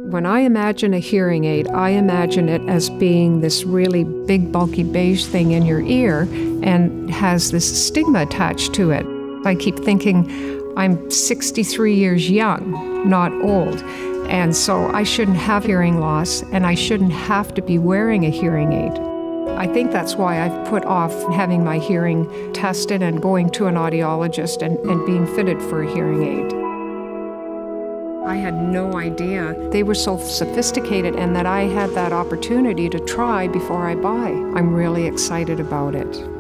When I imagine a hearing aid, I imagine it as being this really big, bulky beige thing in your ear and has this stigma attached to it. I keep thinking I'm 63 years young, not old, and so I shouldn't have hearing loss and I shouldn't have to be wearing a hearing aid. I think that's why I've put off having my hearing tested and going to an audiologist and being fitted for a hearing aid. I had no idea they were so sophisticated and that I had that opportunity to try before I buy. I'm really excited about it.